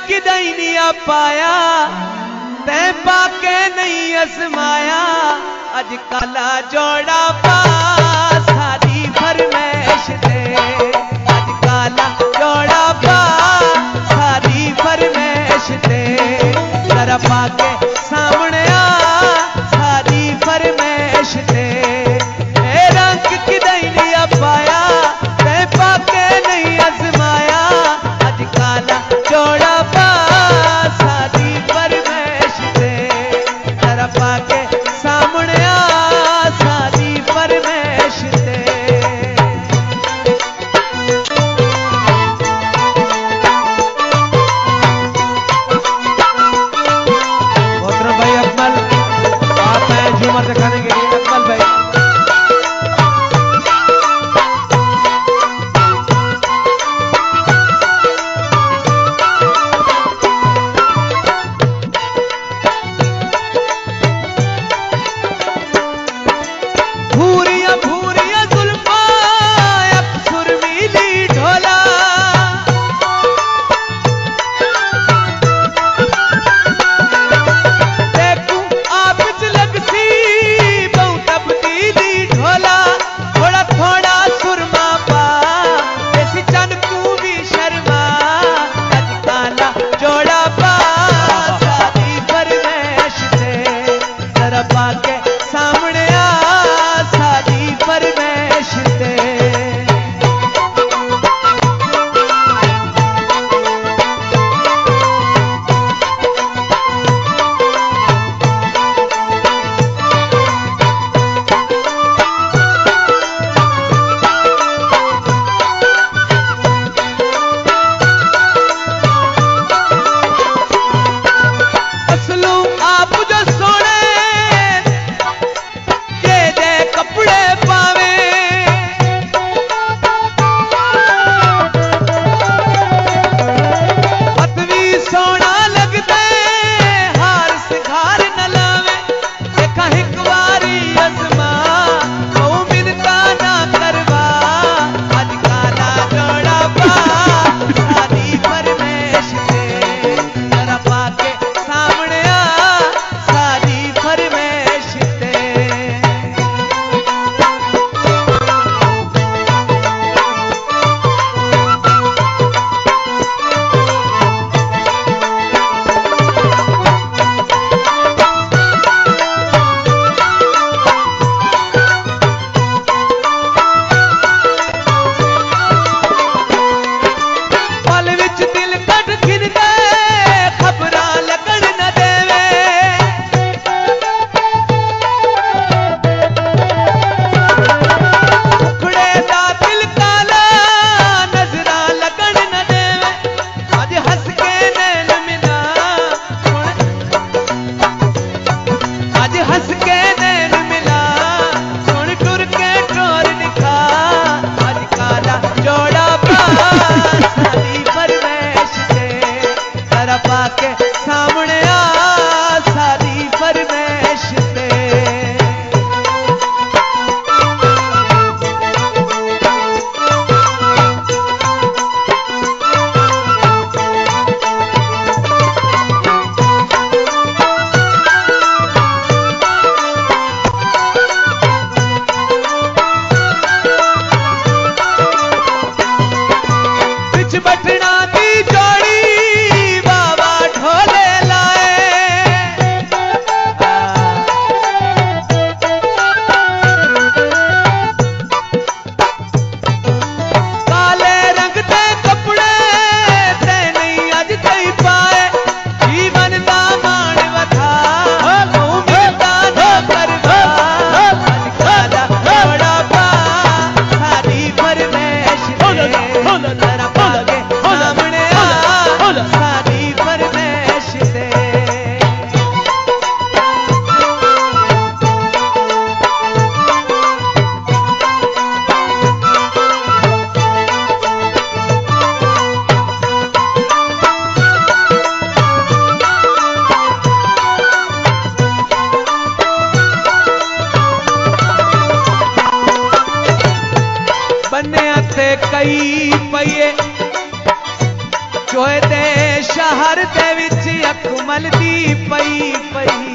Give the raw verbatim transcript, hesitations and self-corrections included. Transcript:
किदई नहीं आ पाया ते पाके नहीं असमाया अज काला जोड़ा पा सारी फरमैश दे अज काला जोड़ा पा सारी फरमैश दे जरा पाके सामने आ सारी फरमैश दे रंग किदई नहीं आ पाया ते पाके नहीं आजमाया अज काला जोड़ा पा सारी फरमैश दे जरा पाके सामने आ सारी फरमैश दे। मोहतरम भाई अकमल आप हैं झूमर दिखाने के लिए। अकमल भाई चोए दे शहर दे विच अकमल दी पई पई